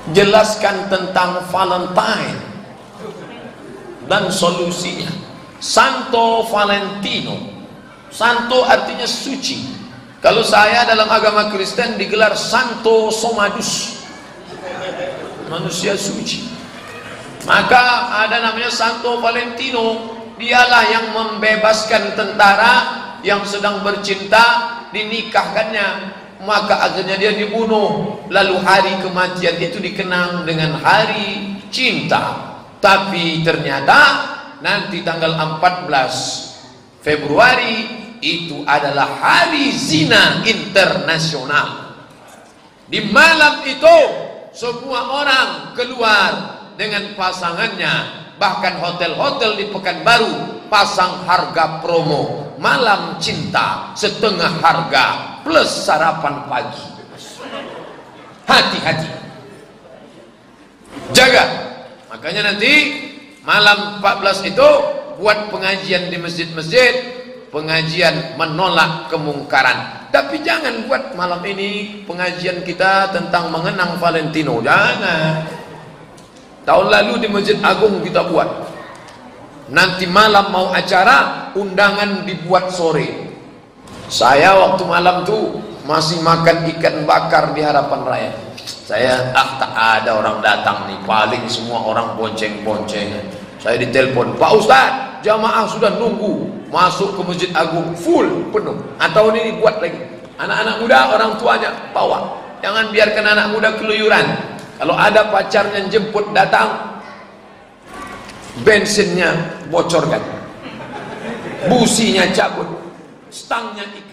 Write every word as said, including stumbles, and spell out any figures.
jelaskan tentang Valentine dan solusinya. Santo Valentino. Santo artinya suci. Kalau saya dalam agama Kristen digelar Santo Somadus, manusia suci. Maka ada namanya Santo Valentino. Dialah yang membebaskan tentara yang sedang bercinta, dinikahkannya, maka akhirnya dia dibunuh. Lalu hari kematian itu dikenang dengan hari cinta. Tapi ternyata nanti tanggal empat belas Februari itu adalah hari zina internasional. Di malam itu semua orang keluar dengan pasangannya. Bahkan hotel-hotel di Pekanbaru pasang harga promo malam cinta setengah harga plus sarapan pagi. Hati-hati, jaga. Makanya nanti malam empat belas itu buat pengajian di masjid-masjid, pengajian menolak kemungkaran. Tapi jangan buat malam ini pengajian kita tentang mengenang Valentino, jangan. Tahun lalu di Masjid Agung kita buat. Nanti malam mau acara, undangan dibuat sore. Saya waktu malam tuh masih makan ikan bakar di Harapan Raya. Saya, ah tak ada orang datang nih, paling semua orang bonceng-boncengan. Saya ditelepon, Pak Ustadz, jamaah sudah nunggu masuk ke Masjid Agung full penuh. Atau ini dibuat lagi. Anak-anak muda orang tuanya bawa. Jangan biarkan anak muda keluyuran. Kalau ada pacarnya jemput datang, bensinnya bocorkan, businya cabut, stangnya ikat.